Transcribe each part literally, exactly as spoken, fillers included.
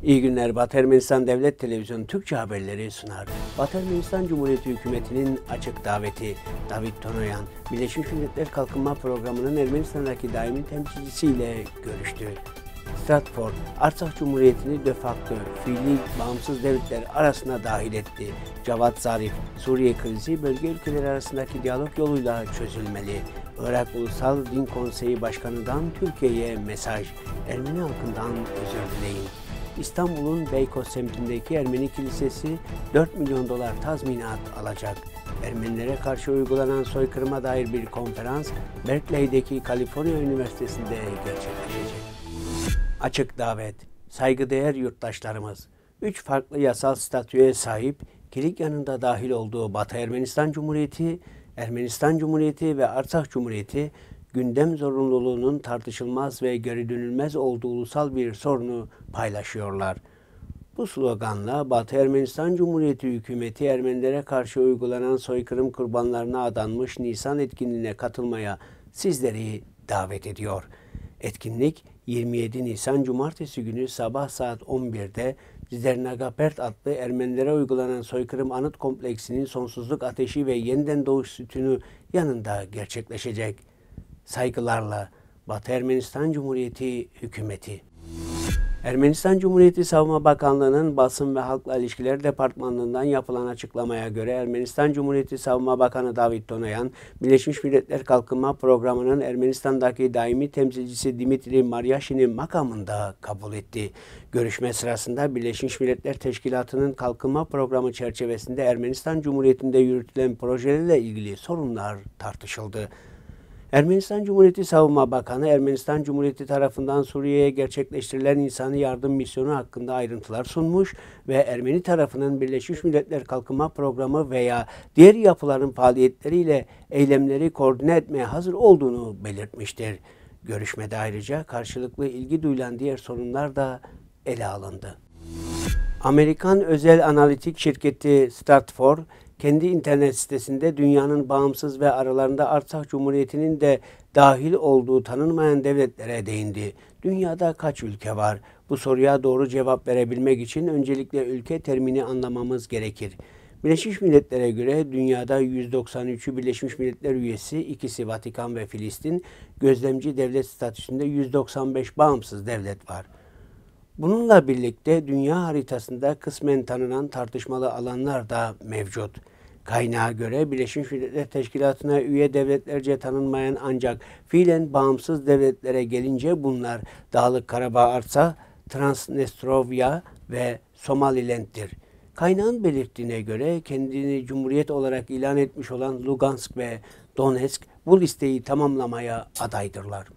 İyi günler. Batı Ermenistan Devlet Televizyonu Türkçe haberleri sunar. Batı Ermenistan Cumhuriyeti Hükümeti'nin açık daveti David Tonoyan, Birleşmiş Milletler Kalkınma Programı'nın Ermenistan'daki daimi temsilcisiyle görüştü. Stratfor, Artsakh Cumhuriyeti'ni de facto fiili bağımsız devletler arasına dahil etti. Javad Zarif, Suriye krizi bölge ülkeleri arasındaki diyalog yoluyla çözülmeli. Irak Ulusal Din Konseyi Başkanı'ndan Türkiye'ye mesaj, Ermeni halkından özür dileyin. İstanbul'un Beykoz semtindeki Ermeni Kilisesi dört milyon dolar tazminat alacak. Ermenilere karşı uygulanan soykırıma dair bir konferans Berkeley'deki Kaliforniya Üniversitesi'nde gerçekleşecek. Açık davet, saygıdeğer yurttaşlarımız, üç farklı yasal statüye sahip, Kilikyan'ın da dahil olduğu Batı Ermenistan Cumhuriyeti, Ermenistan Cumhuriyeti ve Artsakh Cumhuriyeti, gündem zorunluluğunun tartışılmaz ve geri dönülmez olduğu ulusal bir sorunu paylaşıyorlar. Bu sloganla Batı Ermenistan Cumhuriyeti hükümeti Ermenilere karşı uygulanan soykırım kurbanlarına adanmış Nisan etkinliğine katılmaya sizleri davet ediyor. Etkinlik yirmi yedi Nisan Cumartesi günü sabah saat on birde Zernagapert adlı Ermenilere uygulanan soykırım anıt kompleksinin sonsuzluk ateşi ve yeniden doğuş sütunu yanında gerçekleşecek. Saygılarla Batı Ermenistan Cumhuriyeti Hükümeti. Ermenistan Cumhuriyeti Savunma Bakanlığı'nın Basın ve Halkla İlişkiler Departmanlığı'ndan yapılan açıklamaya göre Ermenistan Cumhuriyeti Savunma Bakanı David Tonoyan, Birleşmiş Milletler Kalkınma Programı'nın Ermenistan'daki daimi temsilcisi Dimitri Maryashin'i makamında kabul etti. Görüşme sırasında Birleşmiş Milletler Teşkilatı'nın kalkınma programı çerçevesinde Ermenistan Cumhuriyeti'nde yürütülen projelerle ilgili sorunlar tartışıldı. Ermenistan Cumhuriyeti Savunma Bakanı, Ermenistan Cumhuriyeti tarafından Suriye'ye gerçekleştirilen insani yardım misyonu hakkında ayrıntılar sunmuş ve Ermeni tarafının Birleşmiş Milletler Kalkınma Programı veya diğer yapıların faaliyetleriyle eylemleri koordine etmeye hazır olduğunu belirtmiştir. Görüşmede ayrıca karşılıklı ilgi duyulan diğer sorunlar da ele alındı. Amerikan özel analitik şirketi Stratfor, kendi internet sitesinde dünyanın bağımsız ve aralarında Artsakh Cumhuriyeti'nin de dahil olduğu tanınmayan devletlere değindi. Dünyada kaç ülke var? Bu soruya doğru cevap verebilmek için öncelikle ülke terimini anlamamız gerekir. Birleşmiş Milletler'e göre dünyada yüz doksan üçü Birleşmiş Milletler üyesi, ikisi Vatikan ve Filistin, gözlemci devlet statüsünde yüz doksan beş bağımsız devlet var. Bununla birlikte dünya haritasında kısmen tanınan tartışmalı alanlar da mevcut. Kaynağa göre Birleşmiş Milletler Teşkilatı'na üye devletlerce tanınmayan ancak fiilen bağımsız devletlere gelince bunlar Dağlık Karabağ Artsakh, Transnistrovya ve Somaliland'dir. Kaynağın belirttiğine göre kendini cumhuriyet olarak ilan etmiş olan Lugansk ve Donetsk bu listeyi tamamlamaya adaydırlar.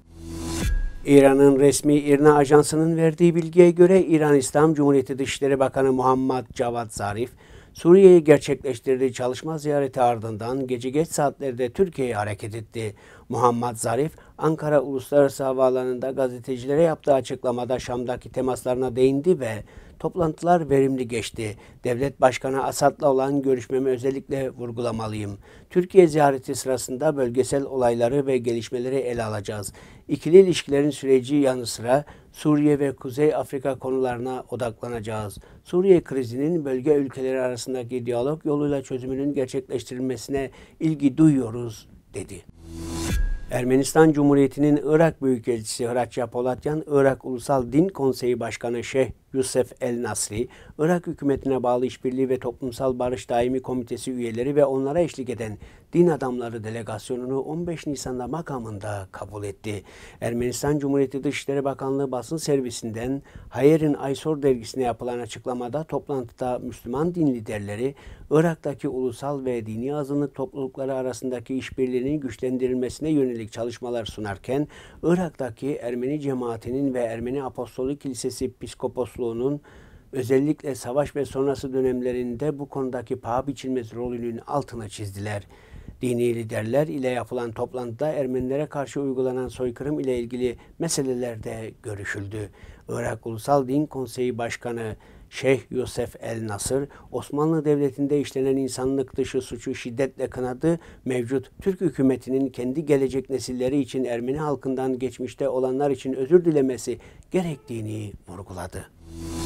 İran'ın resmi İRNA Ajansı'nın verdiği bilgiye göre İran İslam Cumhuriyeti Dışişleri Bakanı Muhammad Javad Zarif, Suriye'ye gerçekleştirdiği çalışma ziyareti ardından gece geç saatlerde Türkiye'ye hareket etti. Muhammad Zarif, Ankara Uluslararası Havaalanı'nda gazetecilere yaptığı açıklamada Şam'daki temaslarına değindi ve toplantılar verimli geçti. Devlet Başkanı Asad'la olan görüşmemi özellikle vurgulamalıyım. Türkiye ziyareti sırasında bölgesel olayları ve gelişmeleri ele alacağız. İkili ilişkilerin süreci yanı sıra Suriye ve Kuzey Afrika konularına odaklanacağız. Suriye krizinin bölge ülkeleri arasındaki diyalog yoluyla çözümünün gerçekleştirilmesine ilgi duyuyoruz, dedi. Ermenistan Cumhuriyeti'nin Irak Büyükelçisi Hraçya Polatyan, Irak Ulusal Din Konseyi Başkanı Şeyh Yusuf El Nasri, Irak hükümetine bağlı İşbirliği ve Toplumsal Barış Daimi Komitesi üyeleri ve onlara eşlik eden din adamları delegasyonunu on beş Nisan'da makamında kabul etti. Ermenistan Cumhuriyeti Dışişleri Bakanlığı basın servisinden Hayerin Aysor dergisine yapılan açıklamada toplantıda Müslüman din liderleri, Irak'taki ulusal ve dini azınlık toplulukları arasındaki işbirliğinin güçlendirilmesine yönelik çalışmalar sunarken, Irak'taki Ermeni cemaatinin ve Ermeni Apostolik Kilisesi Piskoposluğu'nun özellikle savaş ve sonrası dönemlerinde bu konudaki paha biçilmez rolünün altını çizdiler. Dini liderler ile yapılan toplantıda Ermenilere karşı uygulanan soykırım ile ilgili meselelerde görüşüldü. Irak Ulusal Din Konseyi Başkanı Şeyh Yusuf El Nasır, Osmanlı Devleti'nde işlenen insanlık dışı suçu şiddetle kınadı, mevcut Türk hükümetinin kendi gelecek nesilleri için Ermeni halkından geçmişte olanlar için özür dilemesi gerektiğini vurguladı.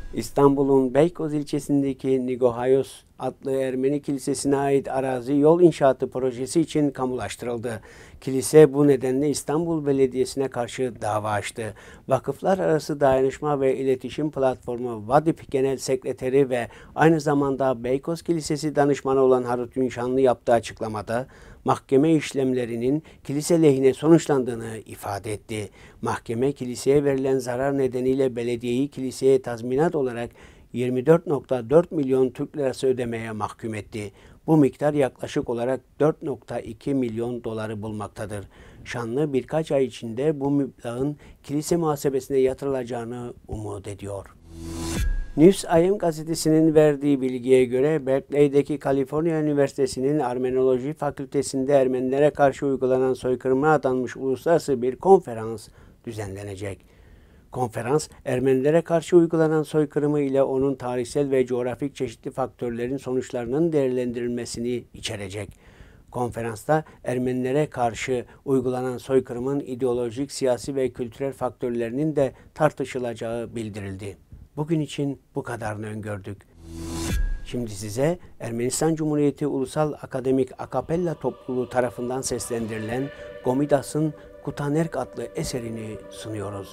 İstanbul'un Beykoz ilçesindeki Nigohayos adlı Ermeni kilisesine ait arazi yol inşaatı projesi için kamulaştırıldı. Kilise bu nedenle İstanbul Belediyesi'ne karşı dava açtı. Vakıflar Arası Dayanışma ve İletişim Platformu Vadip Genel Sekreteri ve aynı zamanda Beykoz Kilisesi danışmanı olan Harut Ünşanlı yaptığı açıklamada mahkeme işlemlerinin kilise lehine sonuçlandığını ifade etti. Mahkeme kiliseye verilen zarar nedeniyle belediyeyi kiliseye tazminat olarak yirmi dört nokta dört milyon Türk lirası ödemeye mahkum etti. Bu miktar yaklaşık olarak dört nokta iki milyon doları bulmaktadır. Şanlı birkaç ay içinde bu meblağın kilise muhasebesine yatırılacağını umut ediyor. News I M gazetesinin verdiği bilgiye göre Berkeley'deki Kaliforniya Üniversitesi'nin Armenoloji Fakültesi'nde Ermenilere karşı uygulanan soykırıma adanmış uluslararası bir konferans düzenlenecek. Konferans, Ermenilere karşı uygulanan soykırımı ile onun tarihsel ve coğrafik çeşitli faktörlerin sonuçlarının değerlendirilmesini içerecek. Konferansta Ermenilere karşı uygulanan soykırımın ideolojik, siyasi ve kültürel faktörlerinin de tartışılacağı bildirildi. Bugün için bu kadarını öngördük. Şimdi size Ermenistan Cumhuriyeti Ulusal Akademik Akapella Topluluğu tarafından seslendirilen Gomidas'ın Kutanerk adlı eserini sunuyoruz.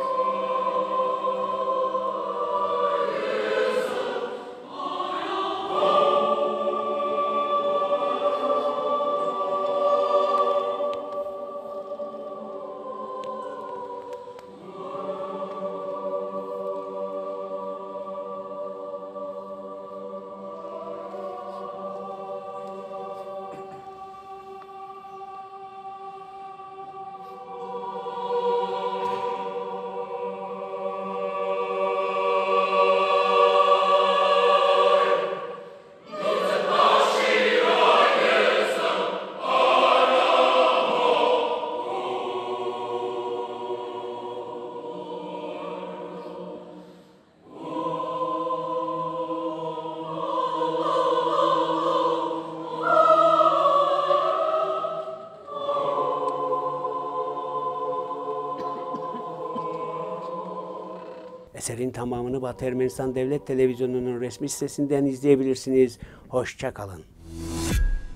Eserin tamamını Batı Ermenistan Devlet Televizyonu'nun resmi sitesinden izleyebilirsiniz. Hoşça kalın.